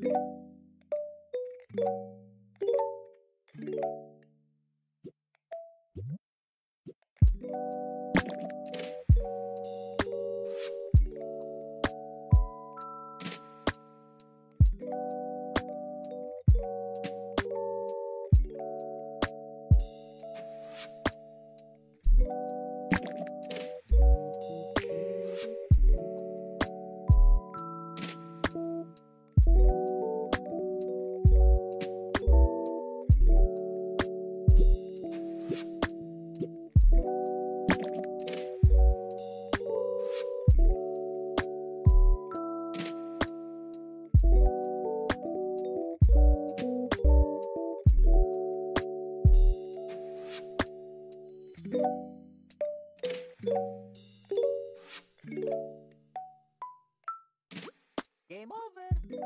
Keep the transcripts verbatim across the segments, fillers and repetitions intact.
Game over.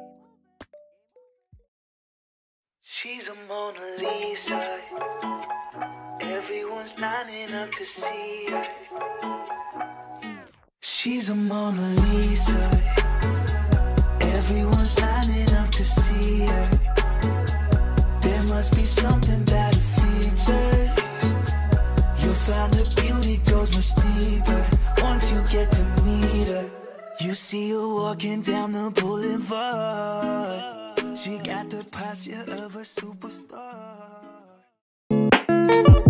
She's a Mona Lisa. Everyone's lining up to see her. She's a Mona Lisa. Everyone's lining up to see her. There must be something about her features. You'll find her beauty goes much deeper once you get to meet her. You see her walking down the boulevard. She got the posture of a superstar.